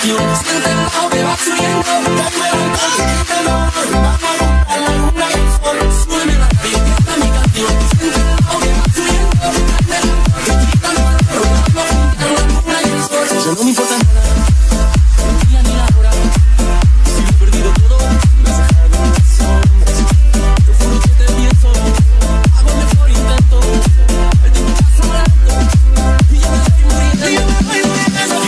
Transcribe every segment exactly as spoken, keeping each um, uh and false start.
canción. Siente el bajo que va subiendo, ponme el alcohol y quítame el olor. Vamos a buscar la luna y el sol. Súbeme la radio, que esta es mi canción. Siente el bajo que va subiendo, ponme el alcohol y quítame el olor. Vamos a buscar la luna y el sol. Ya no me importa nada, el día ni la hora. Si lo he perdido todo, me has dejado en las sombras. Te juro que te pienso, hago el mejor intento. El tiempo pasa volando y yo me voy muriendo. Y yo me voy muriendo.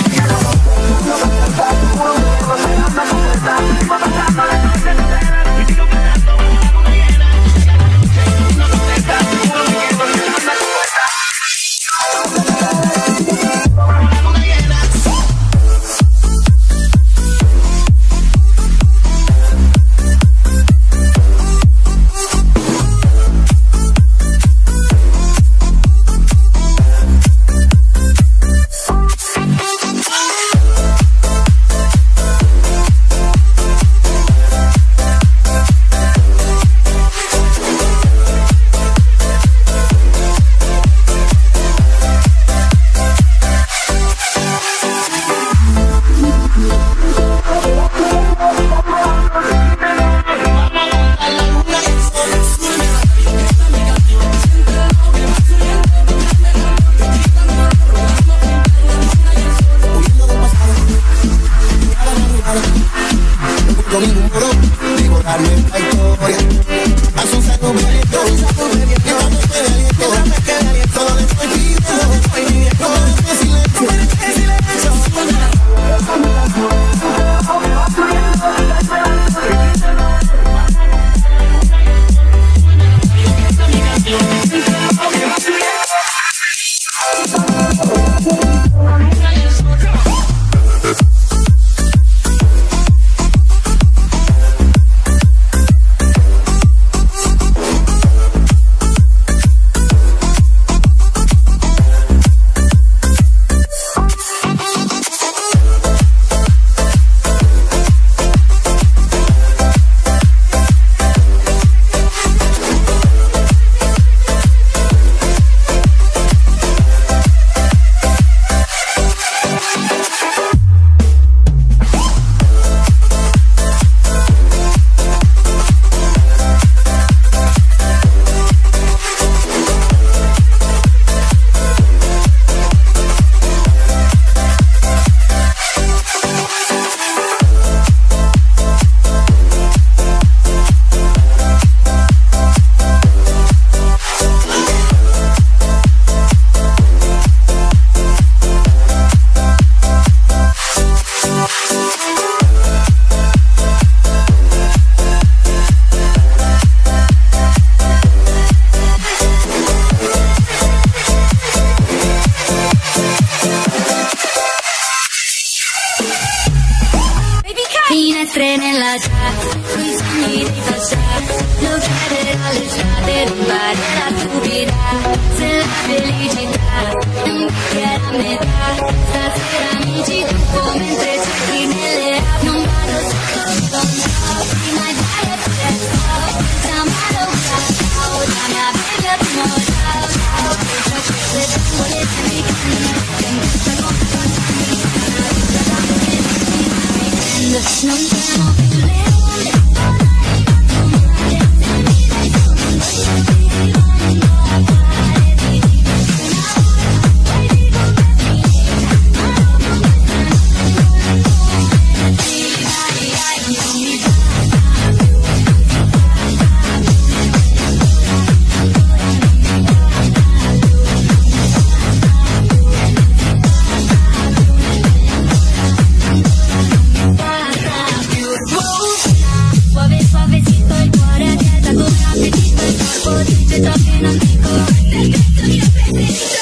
Finestre nella città, con i sogni di facciata, lo chiederà l'estate, rubare la stupidità, se la felicità non bicchiere a metà, stasera amici tuffo mentre cerchi nelle app, non vado sotto con no, prima dai e presto, chiamalo ciao, la mia baby ottimo ciao, ciao, che faccio le tangole americane, che in questa cosa non siamo più leoni, dice ciò che non dico, nel petto di appetito.